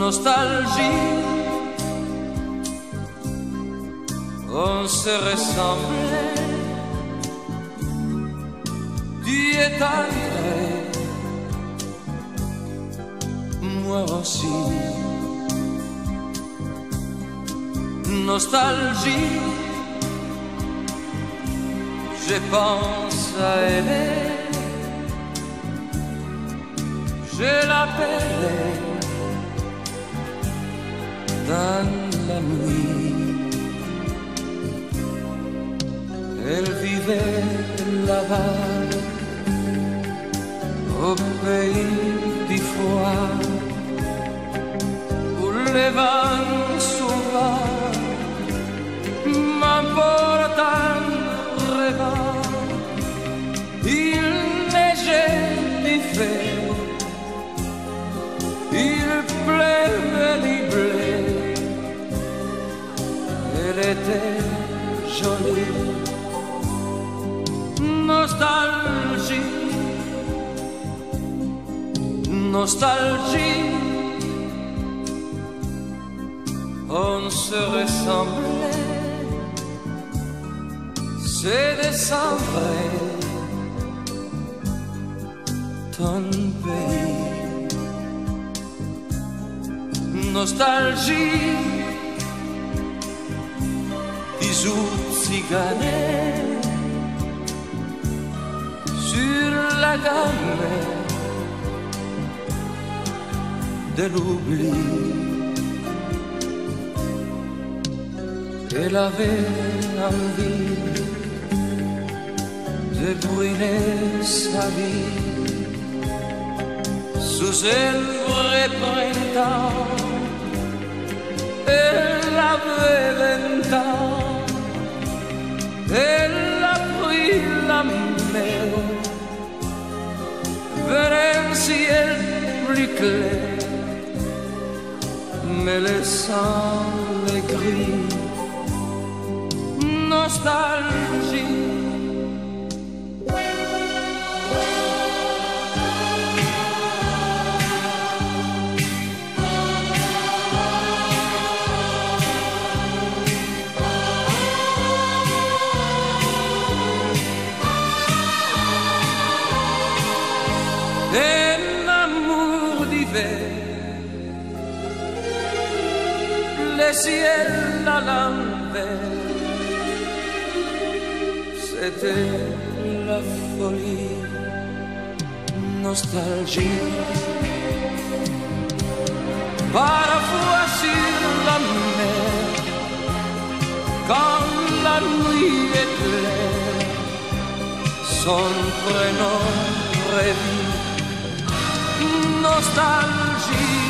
nostalgie. On se ressemblait, tu es tendre, moi aussi. Nostalgie, je pense à elle, je l'appelle dans la nuit. Elle vivait là-bas au pays du froid, où les vents souvent m'emportent en rêvant. Il neigeait l'hiver, il pleuvait l'hiver. Elle était jolie. Nostalgie, nostalgie, on se ressemblait, c'est décembre, ton pays. Nostalgie, des jours ciganés sur la gamme de l'oubli. Elle avait envie de brûler sa vie sous un vrai printemps. Elle avait 20 ans, elle a pris la mer vers un ciel plus clair, mais laissant les gris. Nostalgie, un amour d'hiver, le ciel à l'envers, c'était la folie. Nostalgie, parfois sur la mer, quand la nuit est claire, son prénom revient. Nostalgie,